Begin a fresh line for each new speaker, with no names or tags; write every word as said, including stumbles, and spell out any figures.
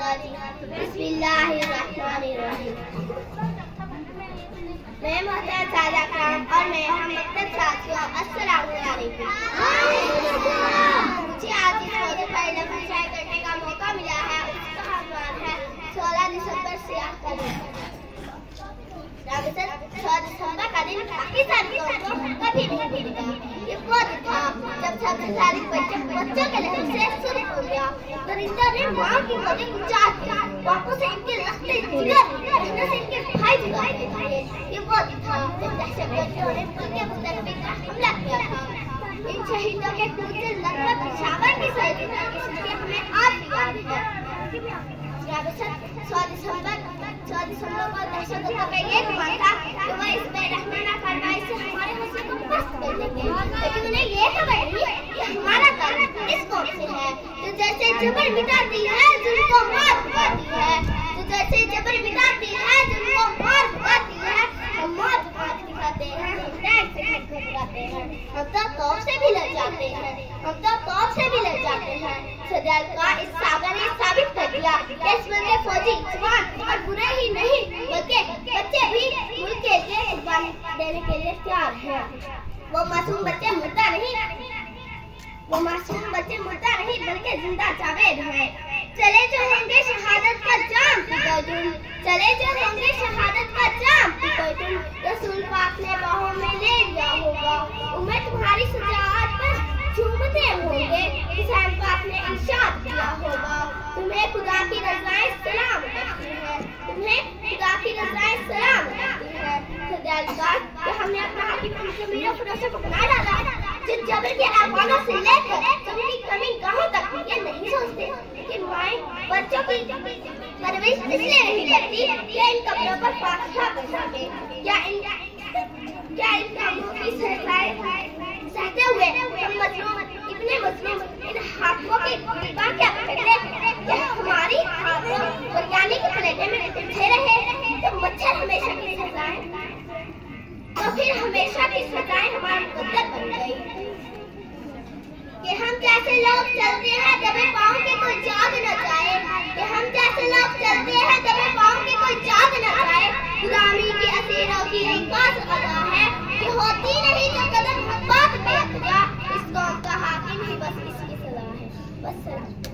बिस्मिल्लाहिर्रहमानिर्रहीम। मैं मोहतरम सादा खान और मैं हम मकतब साथियों अस्सलाम वालेकुम। मुझे आज इस मौजूद पर लफ्ज़ शायद करने का मौका मिला है। उसका عنوان है सोलह दिसंबर सियाह का दिन। दरअसल सोलह दिसंबर का दिन पाकिस्तान को कभी नहीं भूलेगा। ये वो दिन था जब छब्बीस साल बच्चे बच्चों के लहू से शुरू हो गया। परिंदों ने माँ की गोदी उचार दी, बापों से इनके रस्ते जिगर, बहनों से इनके भाई जुदा किए। ये वो दिन था जब दहशतगर्दों ने मुल्क के मुस्तकबिल पर हमला किया था। इन शहीदों के खून से लगभग शाबाश की शहीदी की हमें आज भी याद है। सोलह दिसंबर सोलह दिसंबर को दहशतगर्दों का ये गुमान था कि वह इस बेरहमाना कार्रवाई से हमारे हौसले को पस्त कर देंगे, लेकिन उन्हें ये खबर नहीं कि हमारा ताल्लुक इस कौम से है जो जैसे जबर मिटाती है जिनको मार भुगाती है, जो जैसे जबर मिटाती है जिनको मार भुगाती है। हम मौत हाथ दिखाते हैं, हम टैंक से घबराते हैं, हम तो तौब से भी लड़ जाते हैं, हम तो तौब से भी लड़ जाते हैं। सदर का इस सागर ने साबित कर दिया कि इस मुल्क के फौजी जवान और बुरे ही नहीं बल्कि बच्चे भी मुल्क के लिए कुर्बानी देने के लिए तैयार हैं। वो मासूम बच्चे मुर्दा नहीं वो मासूम बच्चे मुर्दा नहीं बल्कि जिंदा जावेद हैं। चले जो होंगे शहादत का जाम पीकर तुम, चले जो होंगे शहादत का जाम पीकर तुम। रसूल पाक ने बाहों में ले लिया होगा, उम्र तुम्हारी सजात पर झूमते होंगे। हुसैन पाक ने इरशाद किया होगा, तुम्हें खुदा की रज़ाएं सलाम करती हैं, तुम्हें खुदा की रज़ाएं सलाम करती हैं। सदैव कि हमने अपना हाथी ज़मीनों फरोशों को बना डाला, जिन जबर के अरमानों से लेकर जमीन की कमी गाहों तक ये नहीं सोचते कि माएं बच्चों की परवरिश इसलिए नहीं करती कि इन कब्रों पर फातिहा कर सके। क्या इन क्या इन कामों की सहसाएं सहते हुए हम मजलूम इतने मजलूम इन हाथों की बाकियां पकड़े कि हमारी हाथों बिरयानी की प्लेटें में उलझे रहे तो मच्छर हमेशा की सजाएं तो फिर हमेशा की सजाएं हमारा मुकद्दर बन गई कि हम जैसे लोग चलते हैं दबे पाँव के कोई जाग न जाए, कि हम जैसे लोग चलते हैं दबे पाँव के कोई जाग न जाए। गुलामी की असीरों की एक खास अदा है कि होती नहीं जो कदम बात पे अटका, इस कौम का हाकिम ही बस इसकी सलाह है। बस